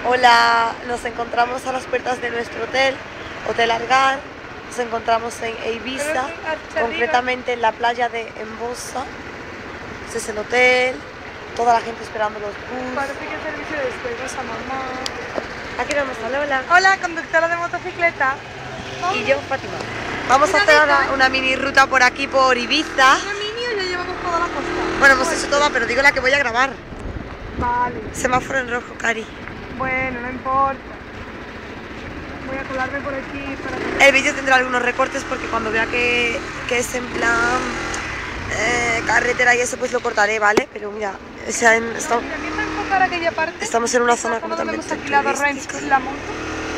Hola, nos encontramos a las puertas de nuestro hotel, Hotel Algar. Nos encontramos en Ibiza, concretamente en la playa de Embosa. Este es el hotel, toda la gente esperando los bus. Parece que el servicio de despedida a mamá. Aquí vemos a Lola. Hola, conductora de motocicleta. Y yo, Fátima. Vamos a hacer una mini ruta por aquí, por Ibiza. ¿Una mini o ya llevamos toda la costa? Bueno, hemos hecho toda, pero digo la que voy a grabar. Vale. Semáforo en rojo, Cari. Bueno, no importa. Voy a colarme por aquí para que... El vídeo tendrá algunos recortes porque cuando vea que es en plan carretera y eso, pues lo cortaré, ¿vale? Pero mira, Empieza a enfocar aquella parte. estamos en una zona donde hemos completamente alquilado Rennes turística. la moto.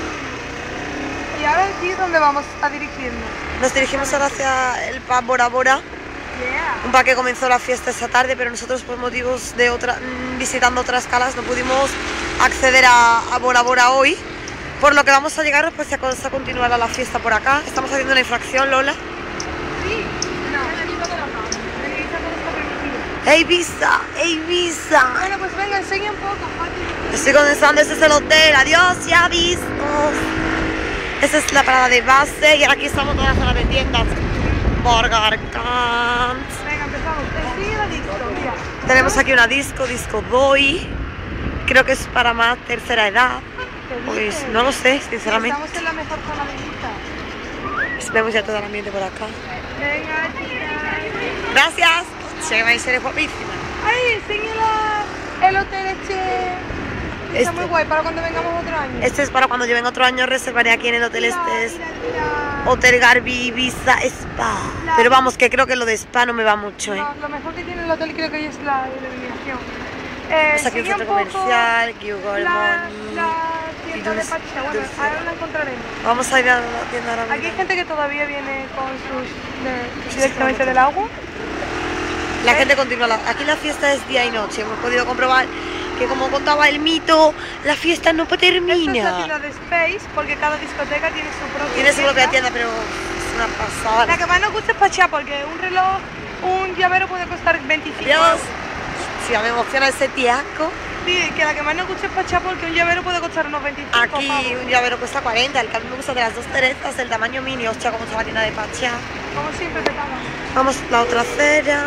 Y ahora aquí es donde vamos a dirigirnos. Nos dirigimos ahora hacia el pub Bora Bora, Yeah. un pub que comenzó la fiesta esta tarde, pero nosotros por motivos de visitando otras calas no pudimos acceder a Bora Bora hoy, por lo que vamos a llegar pues a continuar la fiesta por acá. Estamos haciendo una infracción, Lola. Sí. No, en Ibiza todo está permitido. ¡Ey, Ibiza! ¡Ey, Ibiza! Bueno, pues venga, enseña un poco, Fátima. Estoy comenzando, este es el hotel, adiós, ya vistos. Esta es la parada de base y ahora aquí estamos en toda la zona de tiendas. Burger Camp. Venga, empezamos. Enseña la disco, mira. Tenemos aquí una disco Doi. Creo que es para más tercera edad. Pues no lo sé, sinceramente. Estamos en la mejor zona de Ibiza. Vemos ya todo el ambiente por acá. Venga, chicas. Gracias. Se va a ser guapísima. Ay, enseña el hotel Está muy guay para cuando vengamos otro año. Este es para cuando yo venga otro año, reservaré aquí en el hotel. Este es Mira. Hotel Garbi Ibiza Spa. Pero vamos, que creo que lo de spa no me va mucho, ¿eh? No, lo mejor que tiene el hotel creo que es la iluminación. Pues aquí un centro comercial, Google la Money. tienda de Pacha, bueno, ahora la encontraremos. Vamos a ir a la tienda ahora Aquí hay mismo. gente que todavía viene con directamente del agua. La gente continúa. Aquí la fiesta es día y noche. Hemos podido comprobar que, como contaba el mito, la fiesta no Esta es la termina. tienda de Space, porque cada discoteca tiene su propia Tiene su propia tienda, pero es una pasada. La que más nos gusta es Pacha, porque un reloj, un llavero puede costar 25 Dios, euros. sí, me emociona ese tiaco. Sí, que la que más nos gusta es Pacha, porque un llavero puede costar unos 25 Aquí pavos. un llavero cuesta 40, el que a mí me gusta de las dos cerezas, el tamaño mini. Hostia, como está la tienda de Pacha. Como siempre te pagan. Vamos a la otra acera.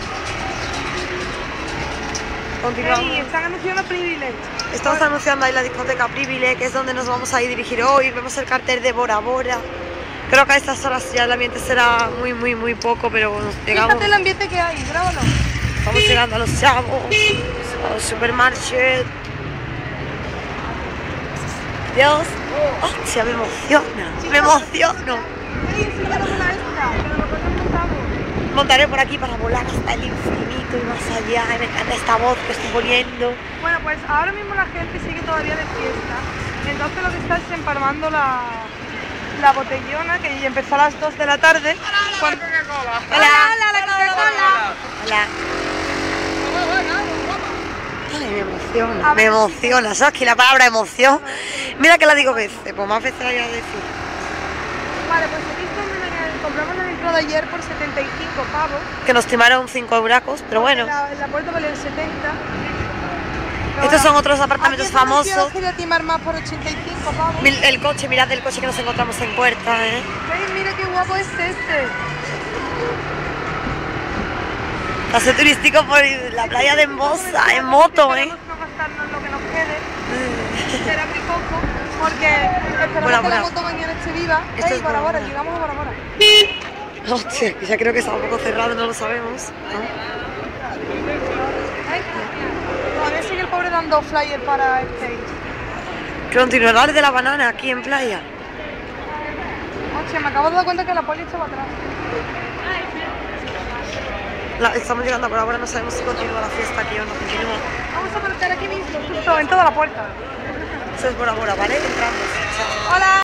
Continuamos. Ey, están anunciando Privilege. Estamos anunciando ahí la discoteca Privilege, que es donde nos vamos a ir dirigir hoy. Vemos el cartel de Bora Bora. Creo que a estas horas ya el ambiente será muy poco, pero nos llegamos. Fíjate el ambiente que hay, grábalo. Estamos llegando a los chavos, a los supermarkets. Dios, hostia, me emociona, me emociono. Ey, enséñame la extra, que nos lo contamos. Montaré por aquí para volar hasta el infinito y más allá. Y me encanta esta voz que estoy poniendo. Bueno, pues ahora mismo la gente sigue todavía de fiesta. Entonces lo que está es empalmando la botellona, que ya empezó a las 2 de la tarde. Hola, la Coca-Cola. hola. Ay, me emociona, ¿sabes que la palabra emoción? Mira que la digo veces, pues más veces la voy a decir. Vale, pues he visto que compramos la entrada ayer por 75 pavos. Que nos timaron 5 euracos, pero bueno. La puerta valía 70. Estos son otros apartamentos famosos. Quería timar más por 85 pavos. El coche, mirad el coche que nos encontramos en puerta, ¿eh? Veis, mira qué guapo es este. Paseo turístico por la playa de Embosa, en moto, ¿eh? Esperemos no gastarnos lo que nos quede. Será muy poco, porque esperamos Bora que la Bora. moto mañana esté viva. Esto Ey, es Bora Bora Bora, Bora. llegamos a Bora Bora. Hostia, ya creo que está un poco cerrado, no lo sabemos. Ay, todavía sigue el pobre dando flyer para el stage. Continuará el de la banana aquí en playa. Hostia, me acabo de dar cuenta que la poli estaba atrás. Estamos llegando por ahora, no sabemos si continúa la fiesta aquí o no continúa. Vamos a aparcar aquí mismo, justo en toda la puerta. Eso es Bora Bora, ¿vale? Entramos. Chao. Hola.